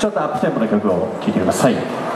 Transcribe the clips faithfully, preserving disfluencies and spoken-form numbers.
ちょっとアップテンポの曲を聴いてください。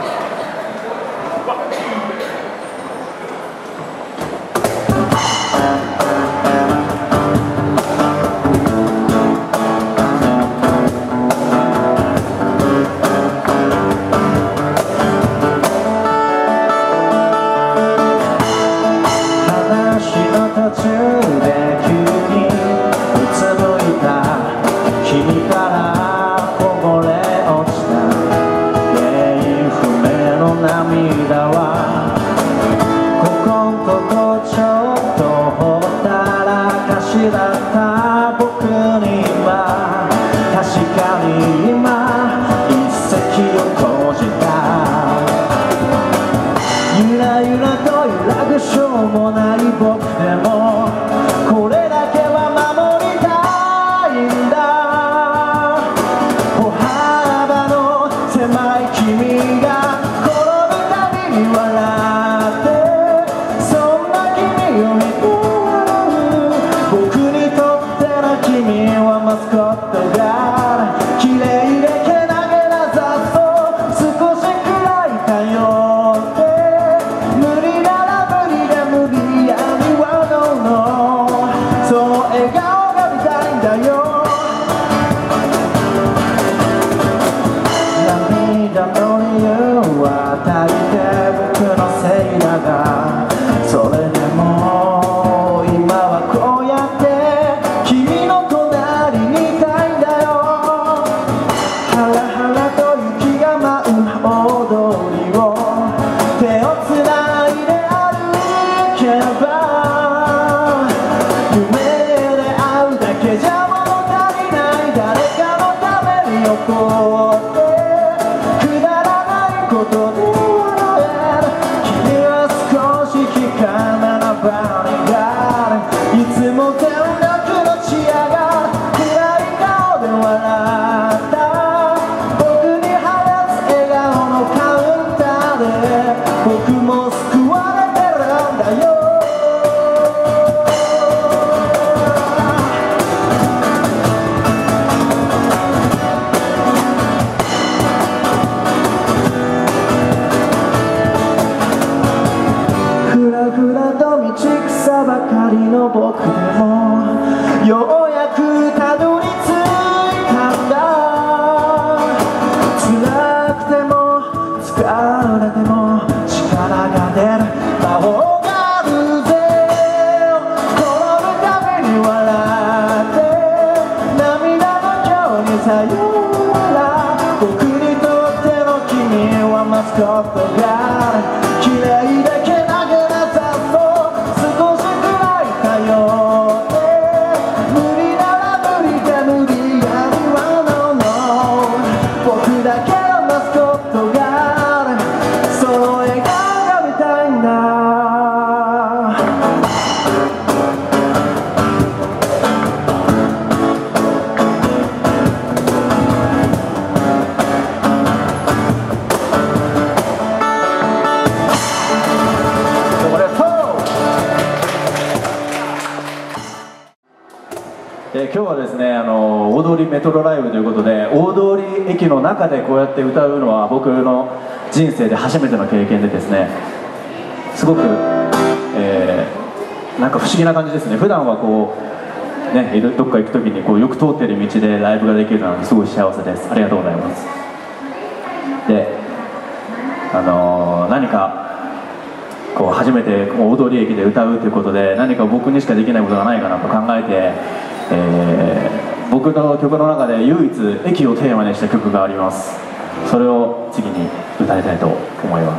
今日はですね、あの大通りメトロライブということで、大通り駅の中でこうやって歌うのは僕の人生で初めての経験でですね、すごく、えー、なんか不思議な感じですね。普段はこうね、どっか行く時にこうよく通っている道でライブができるのはすごい幸せです。ありがとうございます。で、あのー、何かこう初めて大通り駅で歌うということで、何か僕にしかできないことがないかなと考えて、えー、僕の曲の中で唯一駅をテーマにした曲があります。それを次に歌いたいと思います。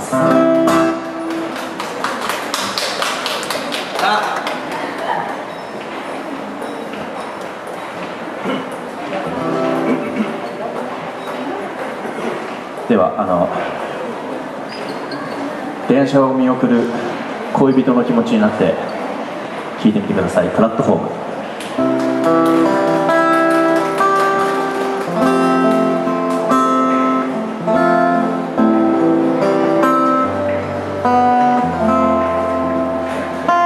では、あの電車を見送る恋人の気持ちになって聴いてみてください。プラットフォーム。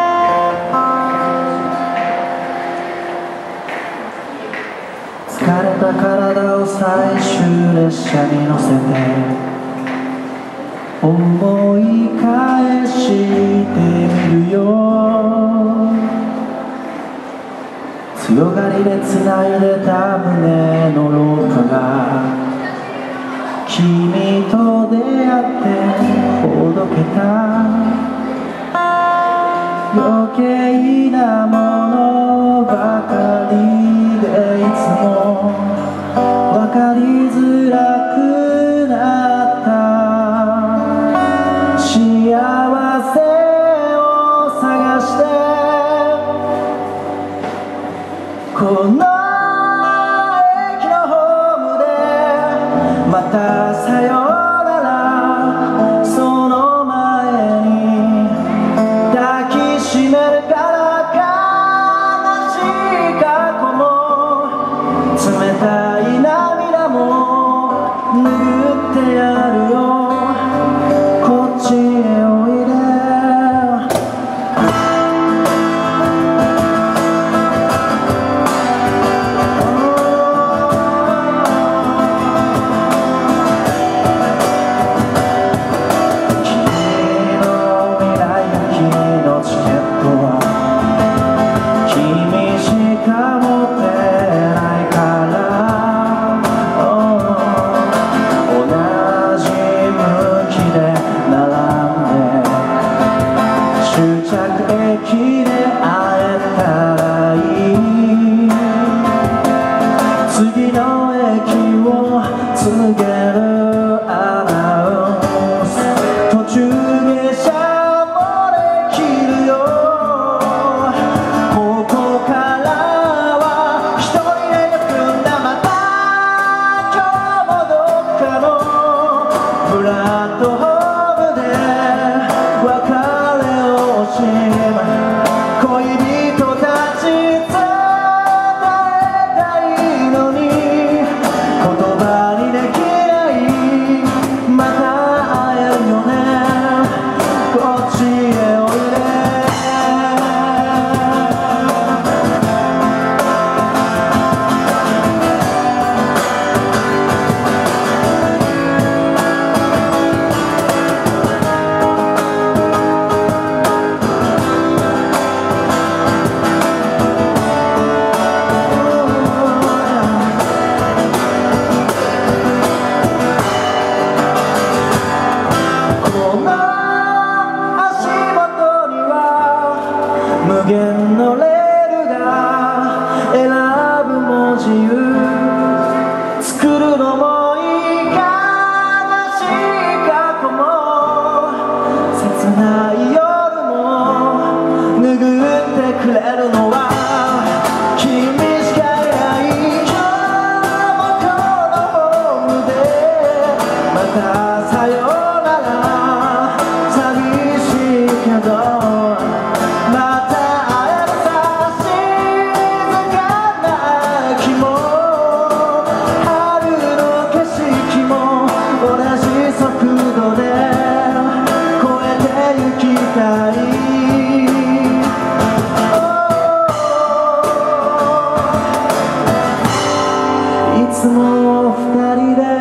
疲れた体を最終列車に乗せて思い返してみるよ。強がりで繋いでた胸の廊下が君と出会ってほどけた。余計なものばかりでいつも分かりづらくなった。幸せを探してこの駅のホームでまたさよなら。その前に抱きしめるから悲しい過去も冷たい涙も拭ってやるよ。こっちへおいで。駅で会えたらいい。次の駅を告げるアナウンス。途中下車もできるよ。ここからは一人で行くんだ。また今日もどっかのプラットホームで別れを惜しむ。恋人たち伝えたいのに言葉にできない。また会えるよね。こっちへおいで。無限のレールが選ぶ文字作るのもいい。悲しい過去も切ない夜も拭ってくれるのは君しかいない。今日もこのホームでまたさよなら。寂しいけどいつも二人で